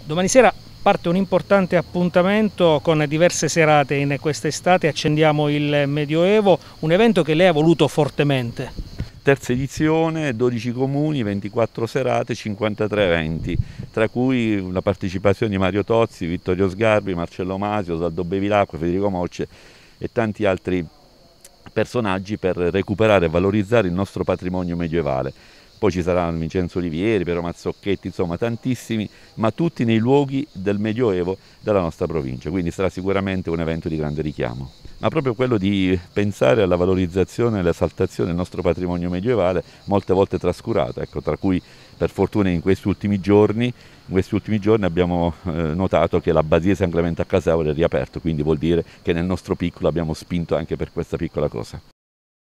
Domani sera parte un importante appuntamento con diverse serate in quest'estate, accendiamo il Medioevo, un evento che lei ha voluto fortemente. Terza edizione, 12 comuni, 24 serate, 53 eventi, tra cui la partecipazione di Mario Tozzi, Vittorio Sgarbi, Marcello Masio, Osvaldo Bevilacqua, Federico Mocce e tanti altri personaggi per recuperare e valorizzare il nostro patrimonio medievale. Poi ci saranno Vincenzo Olivieri, Piero Mazzocchetti, insomma tantissimi, ma tutti nei luoghi del Medioevo della nostra provincia, quindi sarà sicuramente un evento di grande richiamo. Ma proprio quello di pensare alla valorizzazione e all'esaltazione del nostro patrimonio medievale, molte volte trascurato, ecco, tra cui per fortuna in questi ultimi giorni abbiamo notato che l'Abbadia di San Clemente a Casaure è riaperto, quindi vuol dire che nel nostro piccolo abbiamo spinto anche per questa piccola cosa.